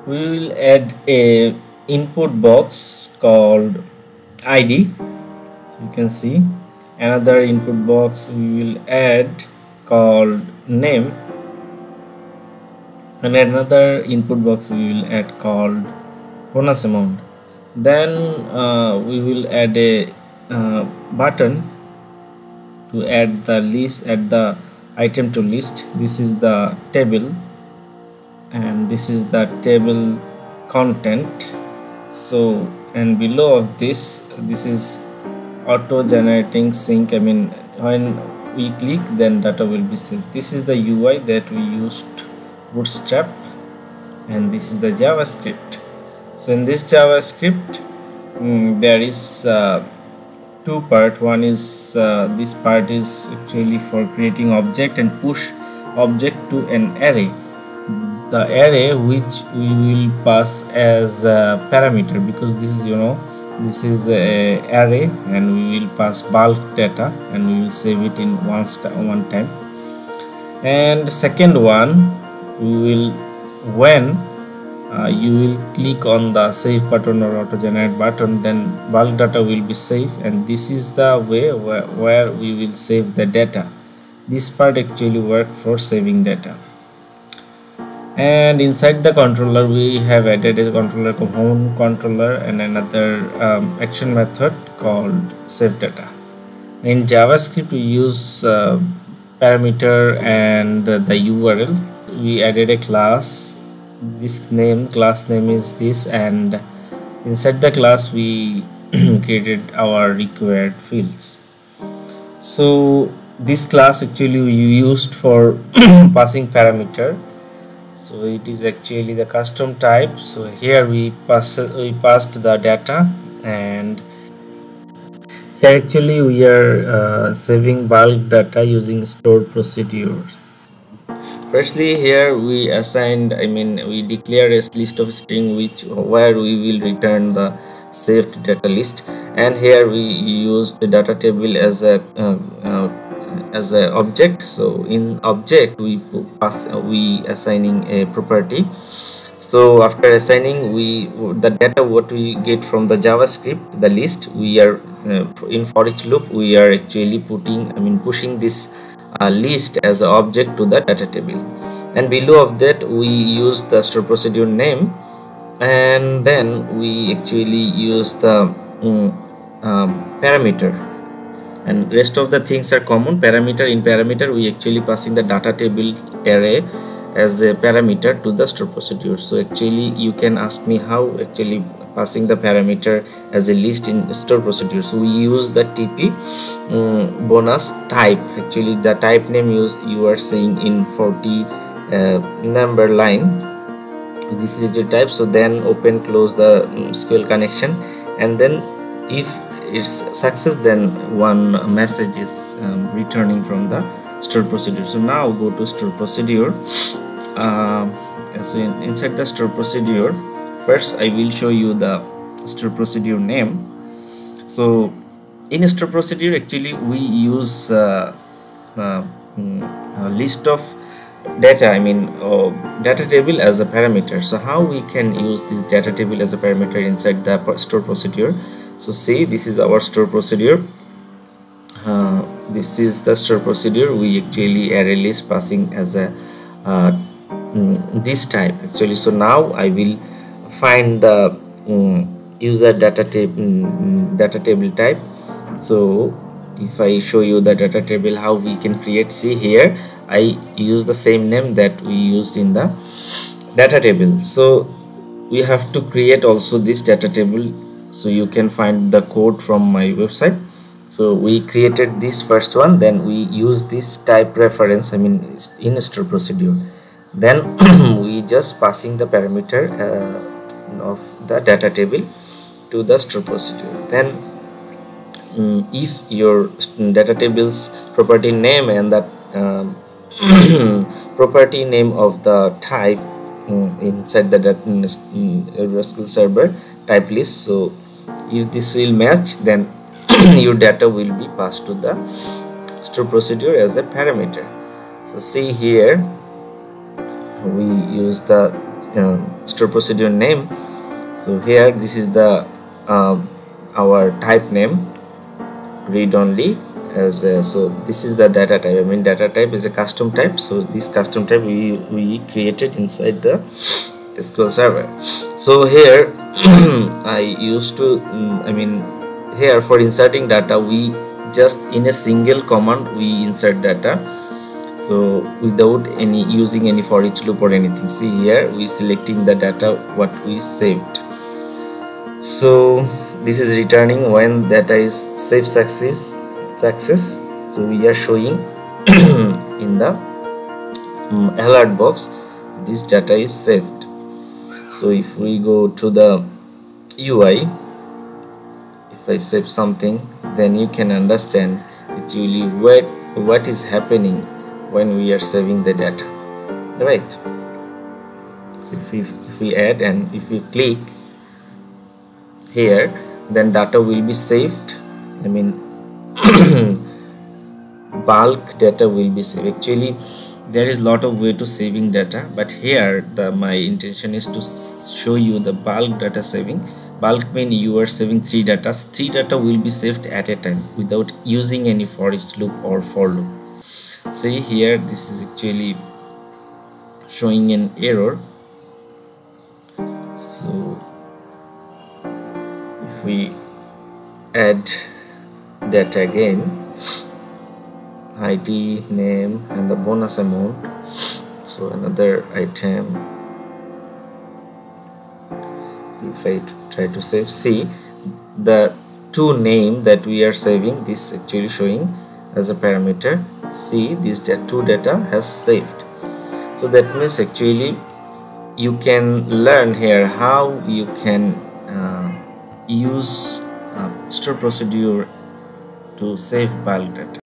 we will add a input box called id. So you can see another input box we will add called name, and another input box we will add called bonus amount. Then we will add a button to add the list, add the item to list. This is the table, and this is the table content. So, and below of this is auto generating sync. I mean, when we click, then data will be saved. This is the UI that we used Bootstrap, and this is the JavaScript. So in this JavaScript there is two part. One is this part is actually for creating object and push object to an array, the array which we will pass as a parameter, because this is, you know, this is a array, and we will pass bulk data and we will save it in one time. And second one, we will, when you will click on the save button or auto generate button, then bulk data will be saved, and this is the way where we will save the data. This part actually work for saving data. And inside the controller we have added a controller home controller and another action method called save data. In JavaScript we use parameter and the URL. We added a class. This class name is this, and inside the class we created our required fields. So this class actually we used for passing parameter. So it is actually the custom type. So here we passed the data, and here actually we are saving bulk data using stored procedures. Firstly, here we assigned, we declare a list of string where we will return the saved data list, and here we use the data table as a object. So in object we assigning a property. So after assigning, the data what we get from the JavaScript, the list, we are in for each loop we are actually pushing this list as an object to the data table, and below of that we use the store procedure name, and then we actually use the parameter, and rest of the things are common. In parameter we actually passing the data table array as a parameter to the store procedure. So actually you can ask me how actually passing the parameter as a list in store procedure. So we use the TP bonus type. Actually the type name you are seeing in 40 number line. This is your type. So then open close the SQL connection, and then if it's success, then one message is returning from the store procedure. So now go to store procedure. So inside the store procedure, first I will show you the store procedure name. So in store procedure actually we use a list of data, data table as a parameter. So how we can use this data table as a parameter inside the store procedure? So see, this is our store procedure. This is the store procedure. We actually array list passing as a this type actually. So now I will find the user data table type. So if I show you the data table how we can create, see here I use the same name that we used in the data table. So we have to create also this data table. So you can find the code from my website. So we created this first one, then we use this type reference in store procedure, then we just passing the parameter of the data table to the store procedure. Then if your data table's property name and that property name of the type inside the SQL server type list, so if this will match, then your data will be passed to the store procedure as a parameter. So see here we use the store procedure name. So here this is the our type name, read only, as so this is the data type. I mean, data type is a custom type, so this custom type we created inside the SQL server. So here I used to I mean, here for inserting data, we just in a single command we insert data, so without any using any for each loop or anything. See here, we selecting the data what we saved. So this is returning when data is save success. So we are showing in the alert box this data is saved. So if we go to the UI, if I save something, then you can understand actually what is happening when we are saving the data, right? So if we add and if we click here, then data will be saved. I mean bulk data will be saved. Actually there is lot of way to saving data, but here my intention is to show you the bulk data saving. Bulk mean you are saving three data will be saved at a time without using any for each loop or for loop. See here, this is actually showing an error. So if we add data again, ID, name, and the bonus amount, so another item. So if I try to save, see the two name that we are saving, this actually showing as a parameter. See, this two data has saved. So that means actually you can learn here how you can use store procedure to save bulk data.